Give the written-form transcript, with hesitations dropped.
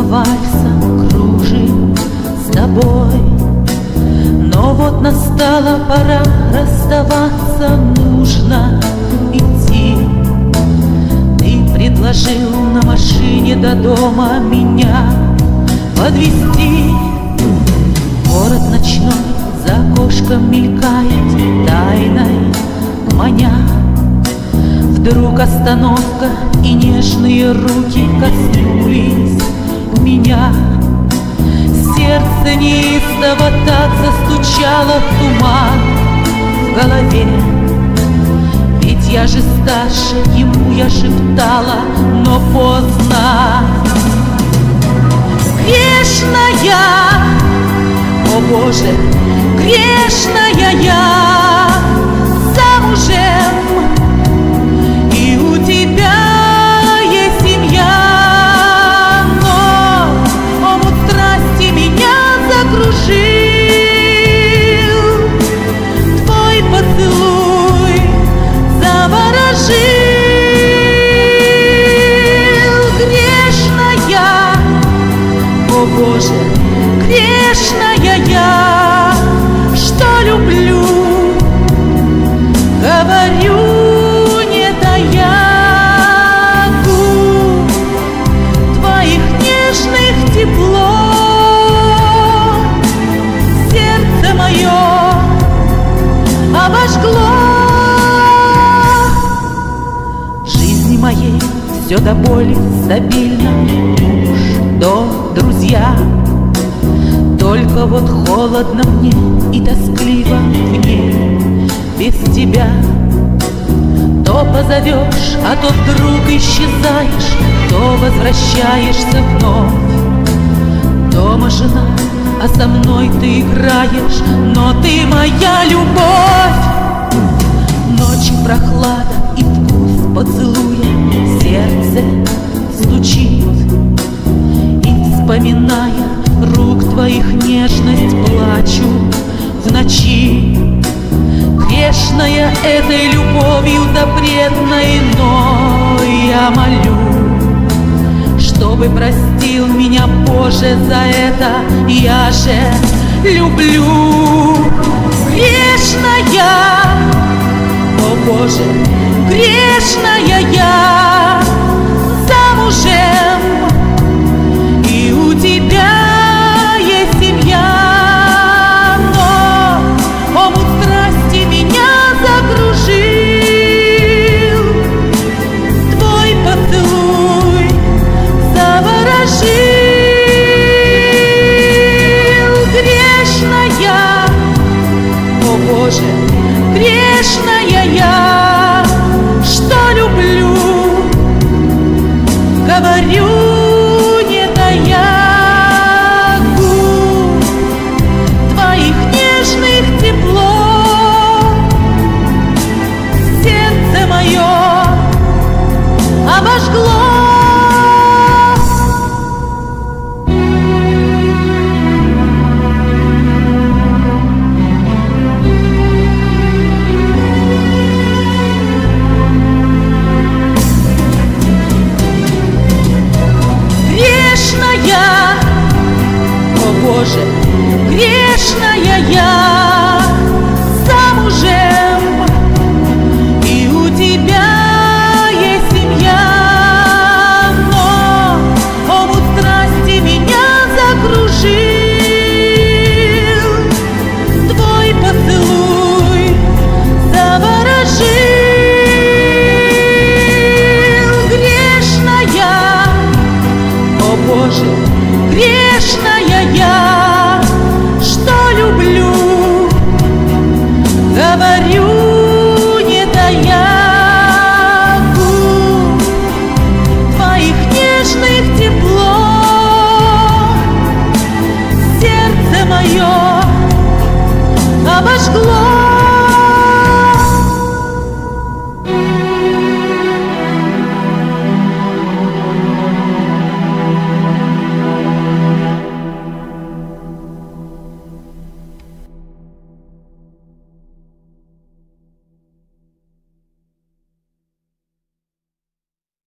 вальсом кружим с тобой. Но вот настала пора расставаться, нужно идти. Ты предложил на машине до дома меня подвезти. Город ночной за окошком мелькает, тайной маня. Вдруг остановка, и нежные руки коснулись меня. Сердце неистово так застучало в туман в голове. Ведь я же старше, ему я шептала, но поздно. Грешная, о Боже, грешная я, замужем, и у тебя есть семья. Но омут страсти меня закружил, твой поцелуй заворожил. Грешная, о Боже, грешная я, что люблю, говорю, не тая губ твоих нежных тепло. Сердце мое обожгло. В жизни моей все до боли стабильно, муж, дом, друзья. Только вот холодно мне и тоскливо в ней без тебя. То позовешь, а то вдруг исчезаешь, то возвращаешься вновь. Дома жена, а со мной ты играешь, но ты моя любовь. Ночью прохлада и вкус поцелуя, сердце стучит. И вспоминая рук твоих нежность, плачу в ночи. Грешная этой любовью запретной, но я молю, чтобы простил меня, Боже, за это я же люблю. Грешная, о Боже, грешная я, замужем, и у тебя есть семья. Но омут страсти меня закружил, твой поцелуй заворожил. Грешная, о Боже, грешная я, что люблю, говорю, не тая губ твоих нежных тепло. Сердце мое обожгло. Боже, грешная я, замужем, и у тебя есть семья. Но омут страсти меня закружил, твой поцелуй заворожил. Грешная, о Боже, грешная я,